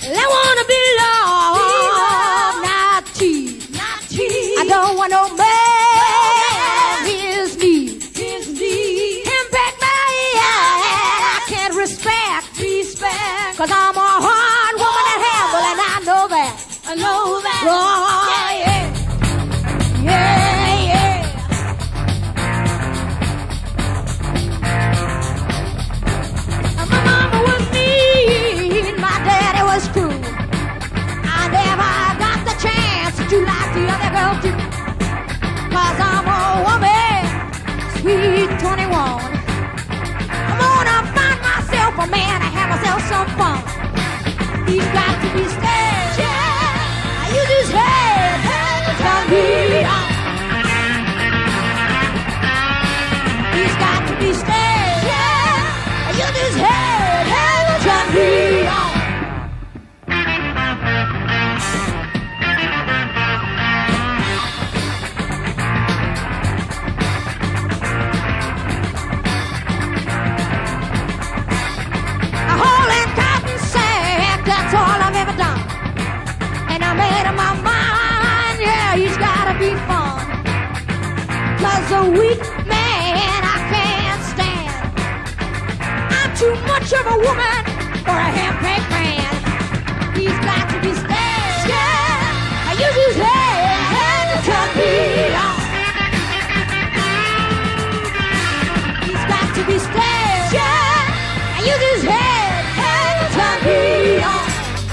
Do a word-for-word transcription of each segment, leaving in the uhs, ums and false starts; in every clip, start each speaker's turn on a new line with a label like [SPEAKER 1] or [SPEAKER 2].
[SPEAKER 1] I wanna be loved, not cheap.
[SPEAKER 2] Not cheap.
[SPEAKER 1] I don't want no man. Here's me.
[SPEAKER 2] Here's me.
[SPEAKER 1] Henpecked by I can't respect.
[SPEAKER 2] Respect.
[SPEAKER 1] Cause I'm a hard woman to handle, and I know that.
[SPEAKER 2] I know that.
[SPEAKER 1] Oh, yeah. Yeah, yeah. My mama was mean, my daddy was cruel. I never got the chance to like the other girls do. Cause I'm a woman, sweet twenty-one. I'm gonna find myself a man and have myself some fun. He's got to be stayed. Yeah. I use his head to turn me on. He's got to be stayed. Yeah. I use his head to turn me on. A hole in cotton sack, that's all I've ever done. And I made up my mind, yeah, he's gotta be fun. Cause a weak man I can't stand. I'm too much of a woman for a Henpecked man. He's got to be stayed. Yeah, I use his head to turn me on. He's got to be stayed. Yeah, I use his head to turn me on.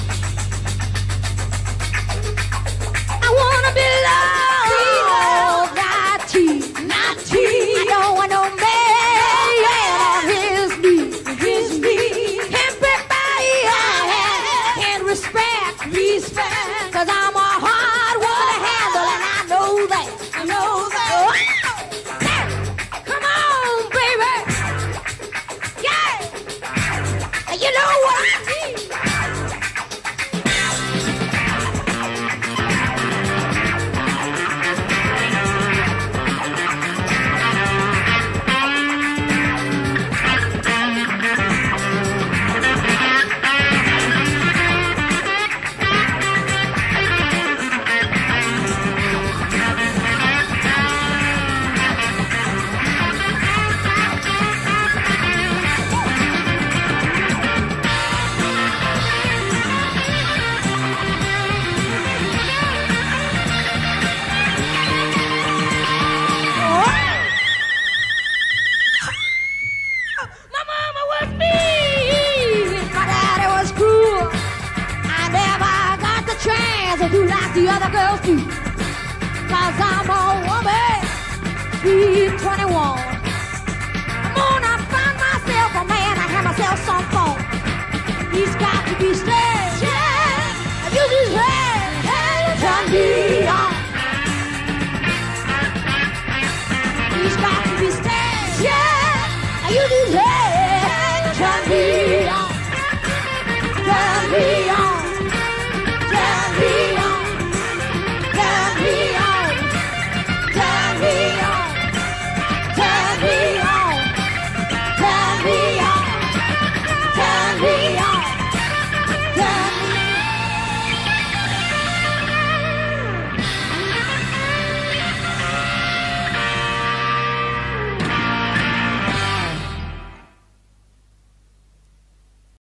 [SPEAKER 1] I wanna be loved, not cheap.
[SPEAKER 2] Not cheap.
[SPEAKER 1] I don't want no man, yeah, here's me.
[SPEAKER 2] Here's me.
[SPEAKER 1] Henpecked by I can't respect.
[SPEAKER 2] Respect.
[SPEAKER 1] Cause I'm a hard woman to handle, and I know that.
[SPEAKER 2] I know that.
[SPEAKER 1] Come on, baby. Yeah. You know what I need. My mama was mean, my daddy was cruel. I never got the chance to do like the other girls do. Cause I'm a woman, sweet twenty-one.